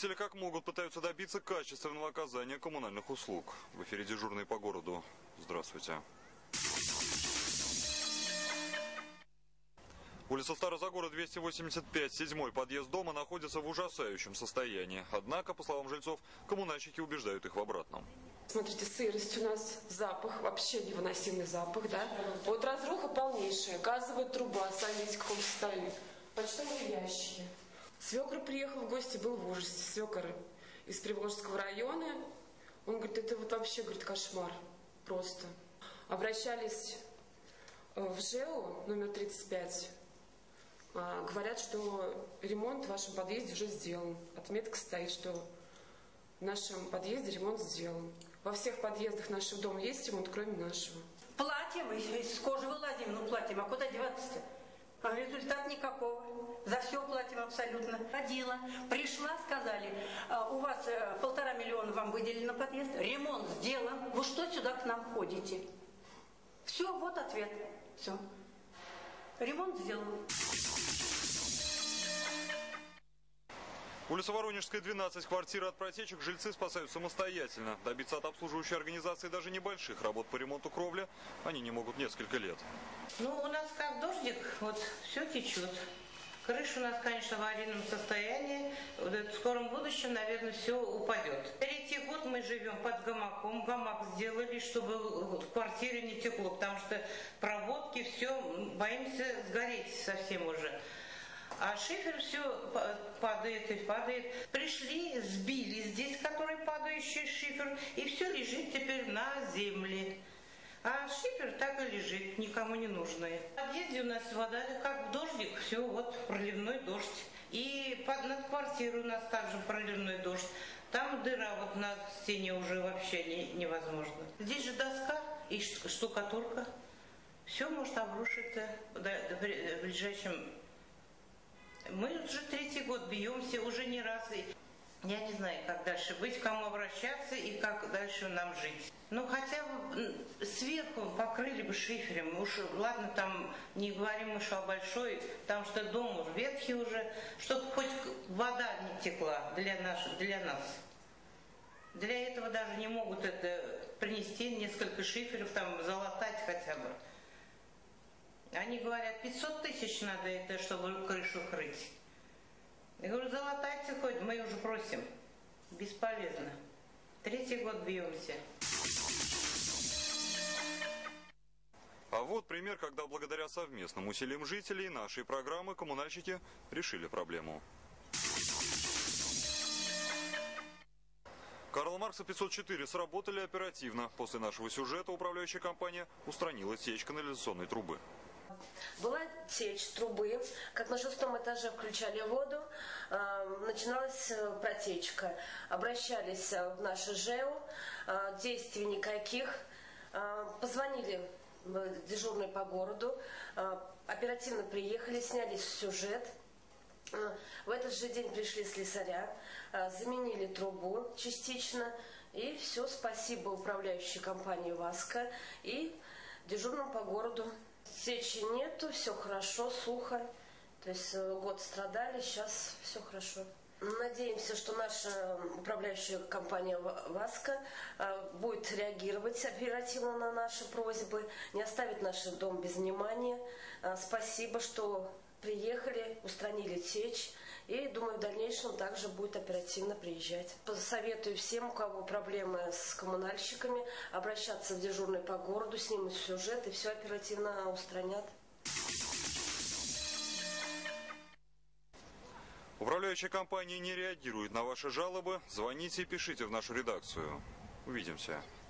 Жители как могут пытаются добиться качественного оказания коммунальных услуг. В эфире дежурный по городу. Здравствуйте. Улица Старозагора, 285, 7-й подъезд дома находится в ужасающем состоянии. Однако, по словам жильцов, коммунальщики убеждают их в обратном. Смотрите, сырость у нас, запах, вообще невыносимый запах, да? Вот разруха полнейшая, газовая труба, смотрите, в каком состоянии. Почтовые ящики. Свекр приехал в гости, был в ужасе. Свекр из Приволжского района. Он говорит, это вот вообще, говорит, кошмар. Просто. Обращались в ЖЭО номер 35. Говорят, что ремонт в вашем подъезде уже сделан. Отметка стоит, что в нашем подъезде ремонт сделан. Во всех подъездах нашего дома есть ремонт, кроме нашего. Платим, из кожи вылазим, ну платим, а куда деваться-то? А результат никакого. За все платим абсолютно. Ходила, пришла, сказали, у вас 1,5 миллиона вам выделили на подъезд, ремонт сделан, вы что сюда к нам ходите? Все, вот ответ. Все. Ремонт сделан. Улица Воронежская, 12, квартиры от протечек жильцы спасают самостоятельно. Добиться от обслуживающей организации даже небольших работ по ремонту кровли они не могут несколько лет. Ну, у нас как дождик, вот все течет. Крыша у нас, конечно, в аварийном состоянии. В скором будущем, наверное, все упадет. 3-й год мы живем под гамаком. Гамак сделали, чтобы в квартире не текло, потому что проводки, все, боимся сгореть совсем уже. А шифер все падает и падает. Пришли, сбили здесь, который падающий шифер, и все лежит теперь на земле. А шифер так и лежит, никому не нужный. В подъезде у нас вода, как в дождик, все, вот проливной дождь. И над квартирой у нас также проливной дождь. Там дыра вот на стене уже вообще невозможно. Здесь же доска и штукатурка. Все может обрушиться в ближайшем. Мы уже 3-й год бьемся, уже не раз. Я не знаю, как дальше быть, к кому обращаться и как дальше нам жить. Ну, хотя бы сверху покрыли бы шиферем. Уж, ладно, там не говорим уж о большой, потому что дом уже ветхий уже, чтобы хоть вода не текла для нас. Для этого даже не могут это принести несколько шиферов, там залатать хотя бы. Они говорят, 500 тысяч надо это, чтобы крышу крыть. Я говорю, залатайте хоть, мы уже просим. Бесполезно. 3-й год бьемся. А вот пример, когда благодаря совместным усилиям жителей нашей программы коммунальщики решили проблему. Карла Маркса 504 сработали оперативно. После нашего сюжета управляющая компания устранила течь канализационной трубы. Была течь трубы, как на 6-м этаже включали воду, начиналась протечка. Обращались в наше ЖЭО, действий никаких. Позвонили дежурные по городу, оперативно приехали, сняли сюжет. В этот же день пришли слесаря, заменили трубу частично. И все, спасибо управляющей компании «Васка» и дежурным по городу. Течи нету, все хорошо, сухо. То есть год страдали, сейчас все хорошо. Надеемся, что наша управляющая компания «Васка» будет реагировать оперативно на наши просьбы, не оставит наш дом без внимания. Спасибо, что приехали, устранили течь. И, думаю, в дальнейшем также будет оперативно приезжать. Посоветую всем, у кого проблемы с коммунальщиками, обращаться в дежурный по городу, снимут сюжет и все оперативно устранят. Управляющая компания не реагирует на ваши жалобы. Звоните и пишите в нашу редакцию. Увидимся.